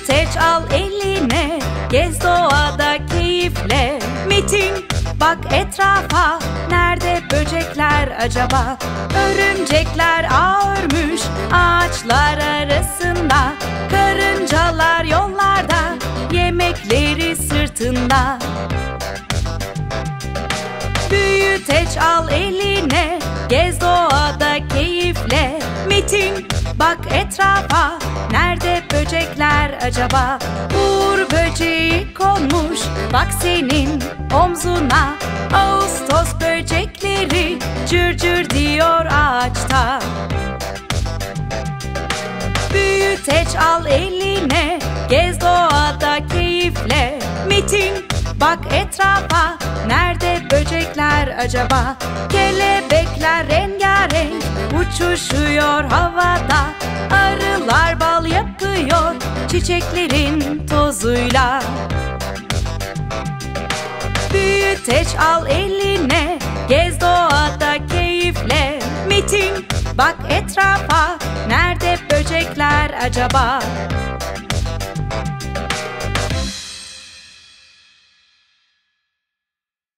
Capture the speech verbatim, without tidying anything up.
Büyüteç al eline, gez doğada keyifle. Metin, bak etrafa, nerede böcekler acaba? Örümcekler ağ örmüş ağaçlar arasında. Karıncalar yollarda, yemekleri sırtında. Büyüteç al eline, gez doğada keyifle. Metin, bak etrafa, nerede böcekler acaba? Uğur böceği konmuş, bak senin omzuna. Ağustos böcekleri cır cır diyor ağaçta. Büyüteç al eline, gez doğada keyifle. Metin, bak etrafa, nerede böcekler acaba? Kelebekler rengarenk uçuşuyor havada. Arılar bal yapıyor çiçeklerin tozuyla. Büyüteç al eline, gez doğada keyifle. Metin, bak etrafa, nerede böcekler acaba?